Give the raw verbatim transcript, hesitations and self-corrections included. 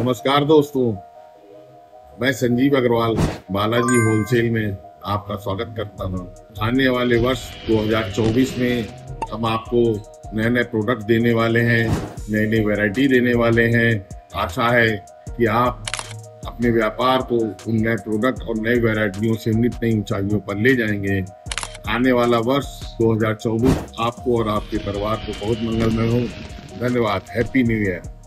नमस्कार दोस्तों, मैं संजीव अग्रवाल बालाजी होलसेल में आपका स्वागत करता हूं। आने वाले वर्ष दो हज़ार चौबीस में हम आपको नए नए प्रोडक्ट देने वाले हैं, नई नई वैरायटी देने वाले हैं। आशा है कि आप अपने व्यापार को उन नए प्रोडक्ट और नई वैरायटियों से नित नई ऊंचाइयों पर ले जाएंगे। आने वाला वर्ष दो हज़ार चौबीस आपको और आपके परिवार को बहुत मंगलमय हो। धन्यवाद। Happy new year.